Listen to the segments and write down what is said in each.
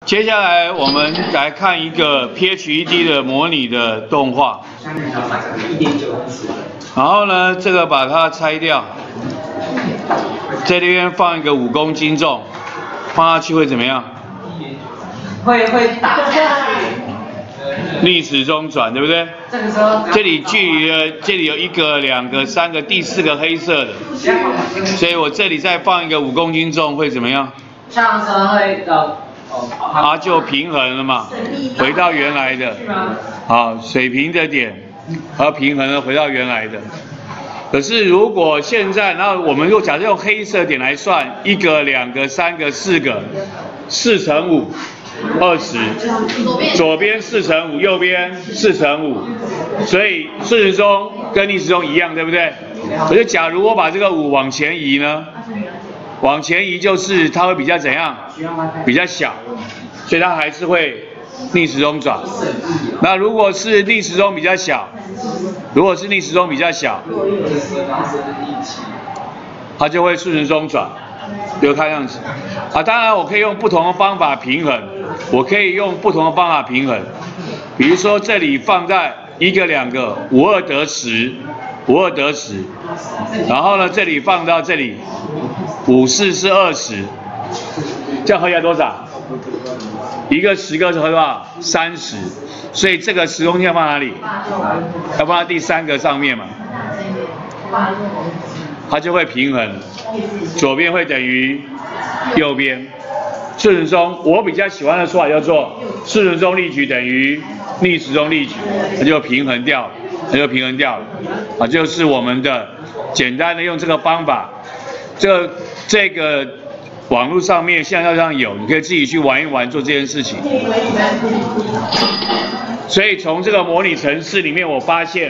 接下来我们来看一个 PHED 的模拟的动画。然后呢，这个把它拆掉，在这边放一个5公斤重，放下去会怎么样？ 会打下去。 逆时钟转，对不对？ 这个时候， 这里距离了，这里有1个、2个、3个，第4个黑色的，所以我这里再放一个5公斤重会怎么样？ 上车会它就平衡了嘛，回到原来的，好，水平的点和平衡了，回到原来的。可是如果现在，然后我们又假设用黑色点来算，1个、2个、3个、4个，4乘5。20，左边4乘5，右边4乘5，所以顺时钟跟逆时钟一样，对不对？可是假如我把这个5往前移呢？往前移就是它会比较怎样？比较小，所以它还是会逆时钟转。那如果是逆时钟比较小，它就会顺时钟转。比如看样子，当然我可以用不同的方法平衡，比如说这里放在1个、2个，52得10，然后呢这里放到这里，54是20，这样合起来多少？1个10个是多少？30，所以这个10公斤要放哪里？要放在第3个上面嘛。它就会平衡，左边会等于右边。顺时钟，我比较喜欢的说法叫做顺时钟力矩等于逆时钟力矩，它就平衡掉了。就是我们的简单的用这个方法，这个网络上面像上有，你可以自己去玩一玩做这件事情。所以从这个模拟程式里面，我发现，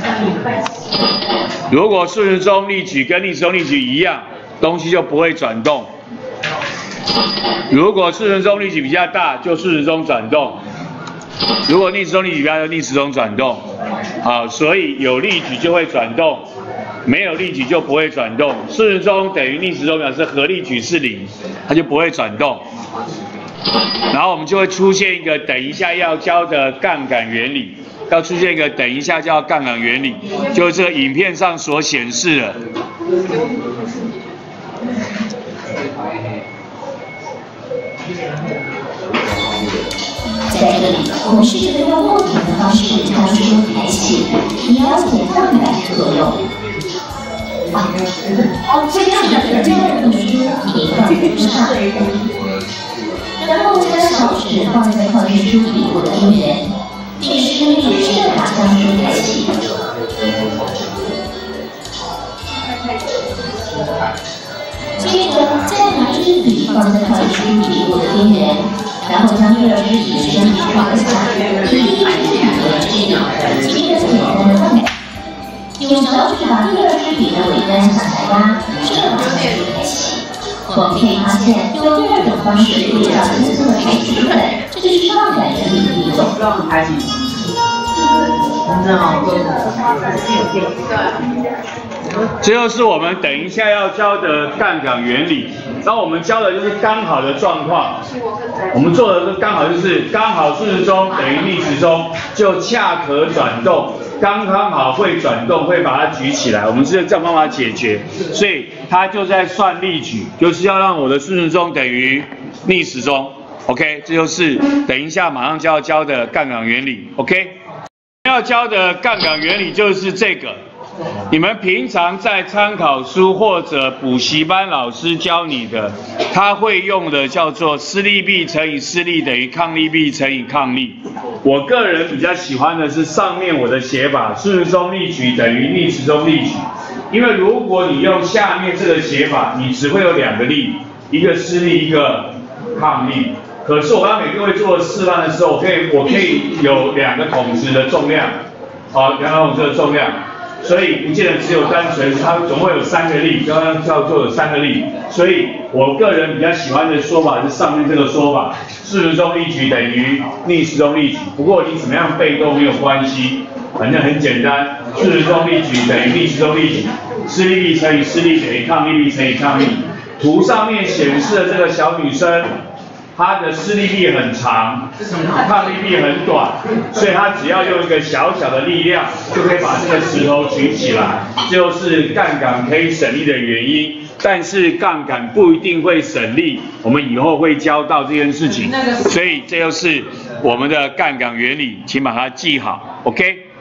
如果顺时钟力矩跟逆时钟力矩一样，东西就不会转动；如果顺时钟力矩比较大，就顺时钟转动；如果逆时钟力矩比较大，就逆时钟转动。好，所以有力矩就会转动，没有力矩就不会转动。顺时钟等于逆时钟表示合力矩是0，它就不会转动。然后我们就会出现一个等一下要教的杠杆原理，就是这个影片上所显示的。 在这里，我们试着用不同的方式看出台气，以了解杠杆的作用。这样的这样的图书已放在桌上。然后将小指放在矿泉书底部的边缘，并使用指示把将书抬起。接着，再拿支笔放在矿泉书底部的边缘，然后将第2支笔伸直放下，第1支笔和支笔接着简单的放改。用小指把第2支笔的尾端向下压，这样将书抬起。我们可以发现，用第2种方式可以让轻松的抬起出来，这就是杠杆原理的一种。 这就是我们等一下要教的杠杆原理。然后我们教的就是刚好的状况，我们做的刚好顺时钟等于逆时钟，就恰可转动，刚好会转动，会把它举起来。我们是这样方法解决，所以它就在算力矩，就是要让我的顺时钟等于逆时钟。OK， 这就是等一下马上就要教的杠杆原理。OK， 要教的杠杆原理就是这个。你们平常在参考书或者补习班老师教你的，他会用的叫做施力臂乘以施力等于抗力臂乘以抗力。我个人比较喜欢的是上面我的写法，顺时钟力矩等于逆时钟力矩。因为如果你用下面这个写法，你只会有2个力，一个施力，一个抗力。可是我刚刚给各位做示范的时候，我可以有2个筒子的重量，2个筒子的重量。所以不见得只有单纯，它总会有3个力，刚刚叫做有3个力，所以我个人比较喜欢的说法是上面这个说法，顺时钟力矩等于逆时钟力矩。不过你怎么样背都没有关系，反正很简单，顺时钟力矩等于逆时钟力矩，施力臂乘以施力等于抗力臂乘以抗力。图上面显示的这个小女生， 它的施力臂很长，抗力臂很短，所以它只要用一个小小的力量，就可以把这个石头举起来，就是杠杆可以省力的原因。但是杠杆不一定会省力，我们以后会教到这件事情，所以这就是我们的杠杆原理，请把它记好 ，OK。